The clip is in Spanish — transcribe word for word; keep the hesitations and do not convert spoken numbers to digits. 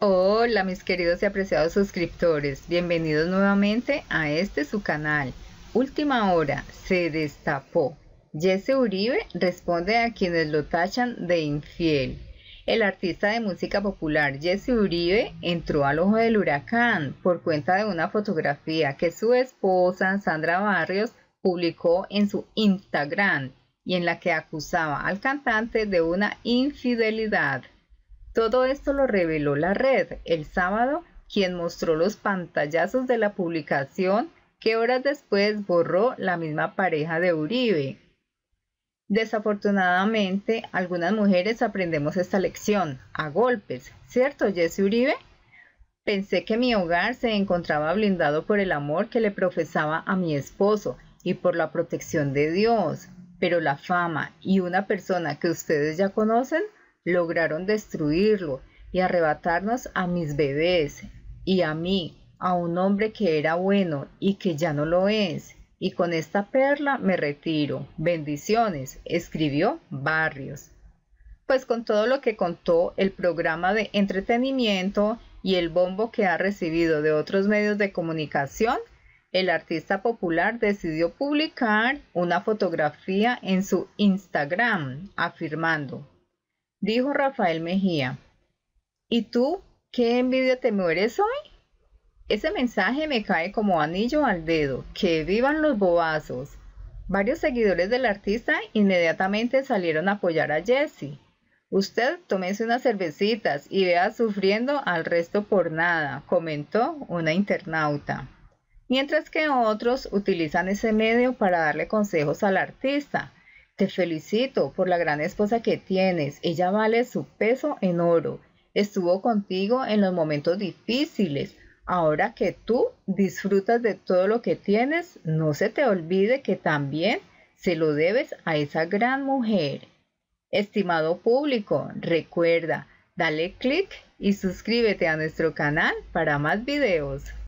Hola mis queridos y apreciados suscriptores, bienvenidos nuevamente a este su canal. Última hora, se destapó. Jesse Uribe responde a quienes lo tachan de infiel. El artista de música popular Jesse Uribe entró al ojo del huracán por cuenta de una fotografía que su esposa Sandra Barrios publicó en su Instagram y en la que acusaba al cantante de una infidelidad. Todo esto lo reveló la red el sábado, quien mostró los pantallazos de la publicación que horas después borró la misma pareja de Uribe. Desafortunadamente, algunas mujeres aprendemos esta lección a golpes, ¿cierto, Jesse Uribe? Pensé que mi hogar se encontraba blindado por el amor que le profesaba a mi esposo y por la protección de Dios, pero la fama y una persona que ustedes ya conocen lograron destruirlo y arrebatarnos a mis bebés y a mí, a un hombre que era bueno y que ya no lo es. Y con esta perla me retiro. Bendiciones, escribió Barrios. Pues con todo lo que contó el programa de entretenimiento y el bombo que ha recibido de otros medios de comunicación, el artista popular decidió publicar una fotografía en su Instagram afirmando: dijo Rafael Mejía, ¿y tú qué envidia te mueres hoy? Ese mensaje me cae como anillo al dedo. ¡Que vivan los bobazos! Varios seguidores del artista inmediatamente salieron a apoyar a Jesse. Usted tómese unas cervecitas y vea sufriendo al resto por nada, comentó una internauta. Mientras que otros utilizan ese medio para darle consejos al artista. Te felicito por la gran esposa que tienes, ella vale su peso en oro, estuvo contigo en los momentos difíciles, ahora que tú disfrutas de todo lo que tienes, no se te olvide que también se lo debes a esa gran mujer. Estimado público, recuerda, dale click y suscríbete a nuestro canal para más videos.